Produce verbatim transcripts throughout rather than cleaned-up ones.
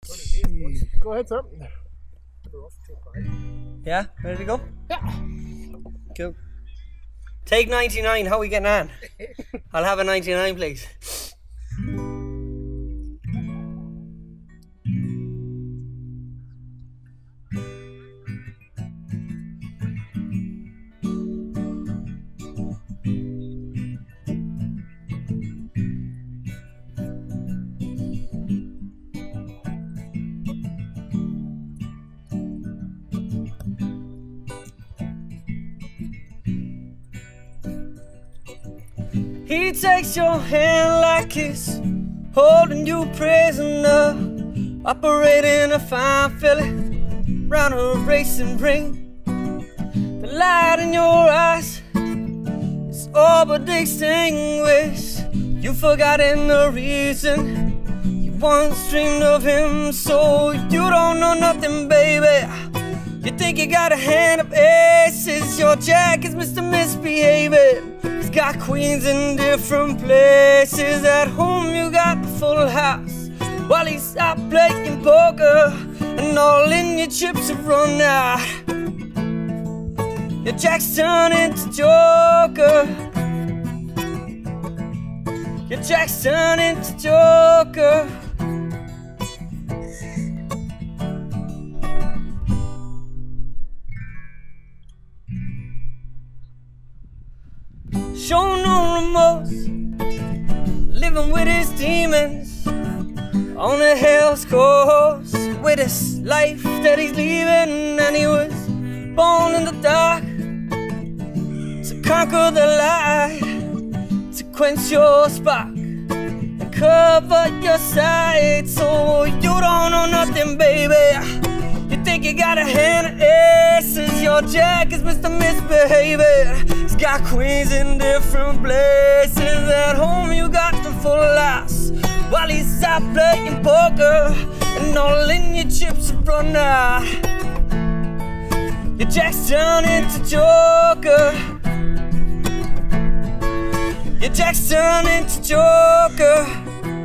Go ahead, sir. Yeah, ready to go? Yeah. Cool. Take ninety-nine, how are we getting on? I'll have a ninety-nine, please. He takes your hand like he's holding you prisoner, operating a fine filly round a racing ring. The light in your eyes is all but extinguished. You've forgotten the reason you once dreamed of him, so you don't know nothing, baby. You think you got a hand of aces, your jack is Mister Misbehaving. He's got queens in different places. At home you got the full house, while he's out playing poker, and all in your chips have run out. Your jack's turned into Joker. Your jack's turned into Joker. Show no remorse, living with his demons on a hell's course, with his life that he's leaving. And he was born in the dark to conquer the light, to quench your spark and cover your sight. So you don't know nothing, baby. You think you got a hand of aces, your jack is Mister Misbehaving. He's got queens in different places. At home you got the full house, while he's out playing poker, and all in your chips have run out. Your jack's turned into Joker. Your jack's turned into Joker.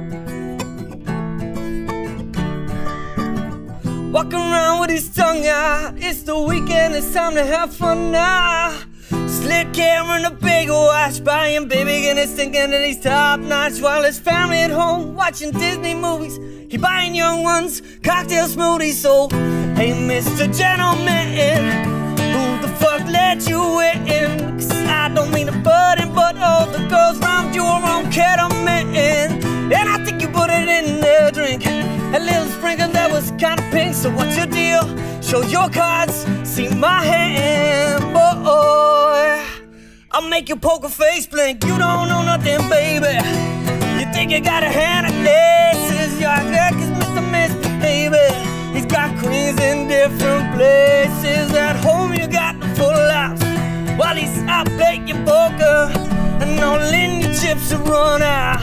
Walking around with his tongue out. It's the weekend, it's time to have fun now. Slick hair and a big watch, buying baby Guinness, thinking that he's top notch, while his family at home watching Disney movies. He buying young ones cocktail smoothies. So, hey Mister Gentleman, who the fuck let you in? Cause I don't mean to butt in, but all the girls round you are on ketamine, and I think you put it in their drink, a little sprinkle that was kinda pink. So what's your deal? Show your cards, see my hand, boy. I'll make your poker face blink. You don't know nothing, baby. You think you got a hand of aces, your jack is Mister Misbehaving. He's got queens in different places. At home you got the full house, while he's out playing poker, and all in your chips are run out.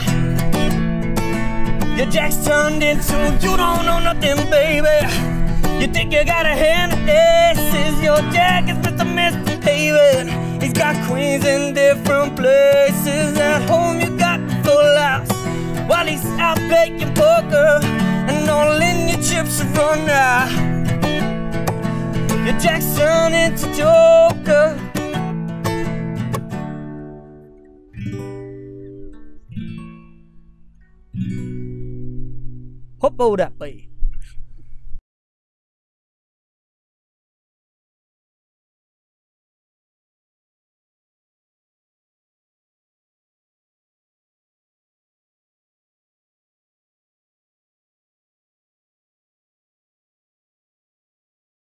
Your jack's turned into, you don't know nothing, baby. You think you got a hand of aces, your jack is Mister Misbehaving. He's got queens in different places. At home you got the full house, while he's out playing poker, and all in your chips are run out. Your jack's turned into Joker. Hop that way.